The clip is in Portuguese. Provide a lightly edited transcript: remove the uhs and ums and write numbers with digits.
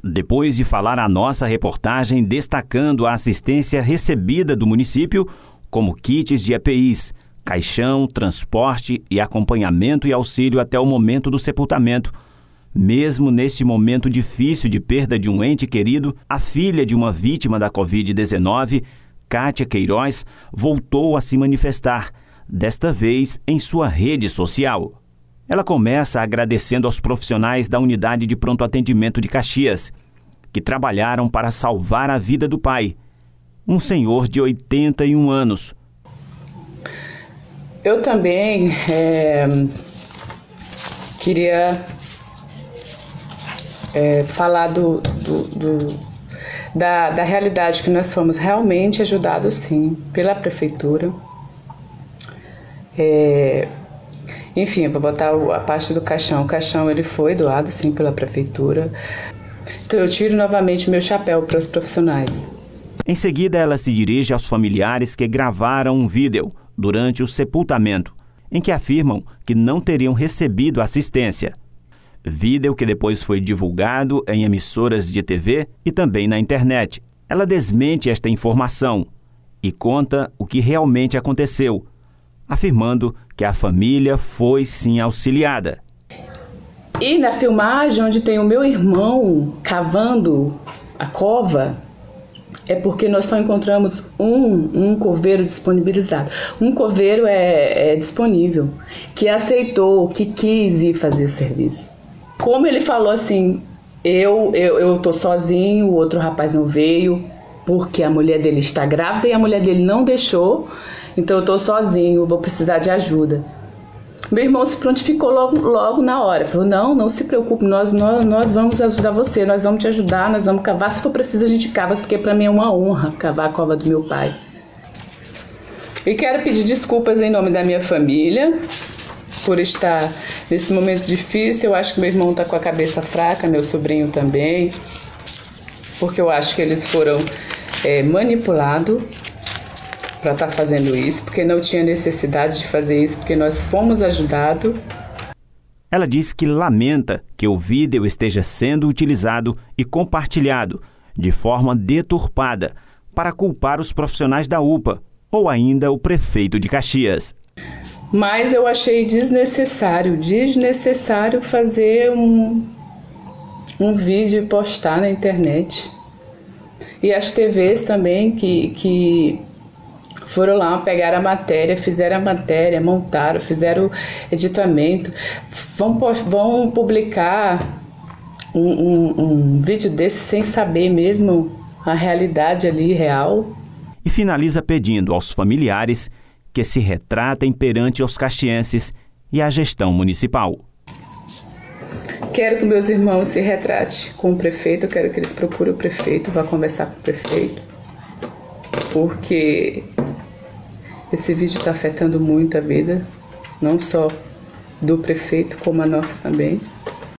Depois de falar a nossa reportagem destacando a assistência recebida do município, como kits de EPIs, caixão, transporte e acompanhamento e auxílio até o momento do sepultamento. Mesmo neste momento difícil de perda de um ente querido, a filha de uma vítima da Covid-19, Kátia Queiroz, voltou a se manifestar, desta vez em sua rede social. Ela começa agradecendo aos profissionais da Unidade de Pronto Atendimento de Caxias, que trabalharam para salvar a vida do pai, um senhor de 81 anos. Eu também queria falar da realidade que nós fomos realmente ajudados, sim, pela prefeitura. Enfim, eu vou botar a parte do caixão. O caixão ele foi doado, sim, pela prefeitura. Então eu tiro novamente meu chapéu para os profissionais. Em seguida, ela se dirige aos familiares que gravaram um vídeo durante o sepultamento, em que afirmam que não teriam recebido assistência. Vídeo que depois foi divulgado em emissoras de TV e também na internet. Ela desmente esta informação e conta o que realmente aconteceu, afirmando que a família foi sim auxiliada. E na filmagem onde tem o meu irmão cavando a cova, é porque nós só encontramos um coveiro disponibilizado. Um coveiro é disponível, que aceitou, que quis ir fazer o serviço. Como ele falou assim, eu tô sozinho, o outro rapaz não veio, porque a mulher dele está grávida e a mulher dele não deixou, então eu tô sozinho, vou precisar de ajuda. Meu irmão se prontificou logo na hora, falou, não se preocupe, nós vamos ajudar você, nós vamos te ajudar, nós vamos cavar, se for preciso a gente cava, porque para mim é uma honra cavar a cova do meu pai. E quero pedir desculpas em nome da minha família, por estar nesse momento difícil. Eu acho que meu irmão está com a cabeça fraca, meu sobrinho também, porque eu acho que eles foram manipulados para estar fazendo isso, porque não tinha necessidade de fazer isso, porque nós fomos ajudados. Ela diz que lamenta que o vídeo esteja sendo utilizado e compartilhado de forma deturpada para culpar os profissionais da UPA ou ainda o prefeito de Caxias. Mas eu achei desnecessário fazer um vídeo e postar na internet. E as TVs também que foram lá, pegaram a matéria, fizeram a matéria, montaram, fizeram o editamento, vão publicar um vídeo desse sem saber mesmo a realidade ali real. E finaliza pedindo aos familiares que se retratem perante os caxienses e a gestão municipal. Quero que meus irmãos se retratem com o prefeito, eu quero que eles procurem o prefeito, vá conversar com o prefeito, porque esse vídeo está afetando muito a vida, não só do prefeito, como a nossa também.